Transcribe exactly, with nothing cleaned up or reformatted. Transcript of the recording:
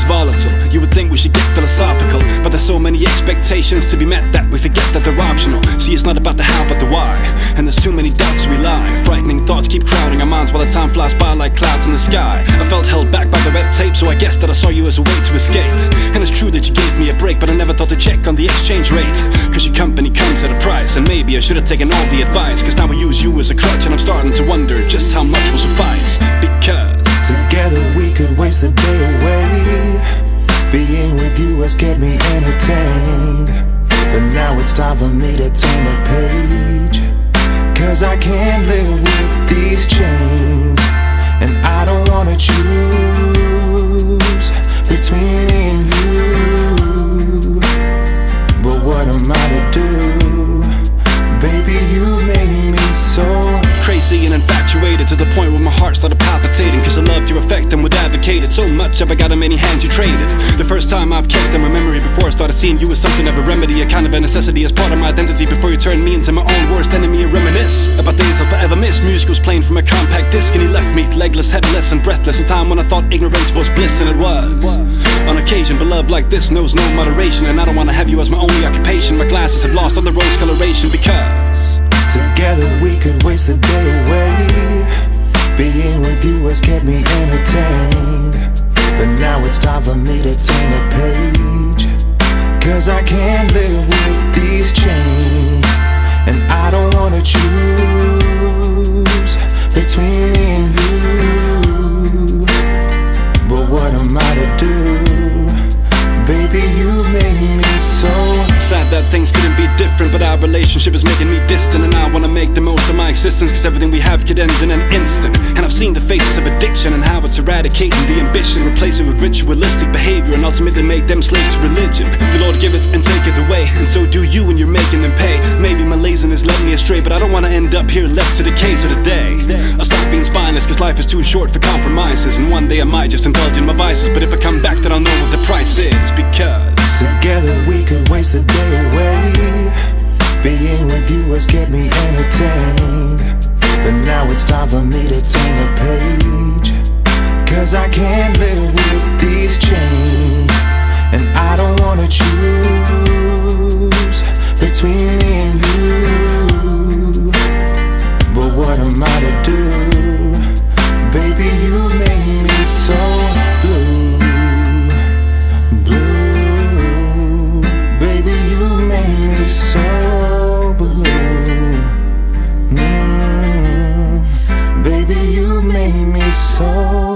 volatile. You would think we should get philosophical, but there's so many expectations to be met that we forget that they're optional. See, it's not about the how but the why, and there's too many doubts we lie. Frightening thoughts keep crowding our minds while the time flies by like clouds in the sky. I felt held back by the red tape, so I guess that I saw you as a way to escape. And it's true that you gave me a break, but I never thought to check on the exchange rate, cause your company comes at a price. And maybe I should have taken all the advice, cause now I use you as a crutch, and I'm starting to wonder just how much will suffice. Because together we could waste the day away. Being with you has kept me entertained, but now it's time for me to turn the page. Cause I can't live with these chains, and I don't wanna choose between me and you. But what am I to do? Baby, you made me so crazy and infatuated, to the point where my heart started palpitating, cause I loved your effect and would advocate it so much. I've got how many hands you traded. The first time I've kept in my memory before I started seeing you as something of a remedy, a kind of a necessity as part of my identity, before you turned me into my own worst enemy and reminisce about days I'll forever miss. Music was playing from a compact disc and he left me legless, headless and breathless. A time when I thought ignorance was bliss, and it was. On occasion, but love like this knows no moderation, and I don't wanna have you as my only occupation. My glasses have lost all the rose coloration, because together we could waste the day away. Being with you has kept me entertained, but now it's time for me to turn the page. Cause I can't live with these chains, and I don't wanna choose between me and you. But what am I to do? Baby, you made me so sad that things couldn't be different, but our relationship is making me distant, and I wanna make the most of my existence, cause everything we have could end in an instant. And I've seen the faces of addiction and how it's eradicating the ambition, replace it with ritualistic behavior, and ultimately make them slaves to religion. The Lord giveth and taketh away, and so do you when you're making them pay. Maybe my laziness led me astray, but I don't wanna end up here left to decay. So today I'll stop being spineless, cause life is too short for compromises, and one day I might just indulge in my vices. But if I come back, then I'll know what the price is, because together we could waste the day away. Being with you has kept me entertained, but now it's time for me to turn the page. Cause I can't live with these chains, and I don't wanna choose between me and you. But what am I to do? Baby, you made me so blue. So blue, mm, baby, you made me so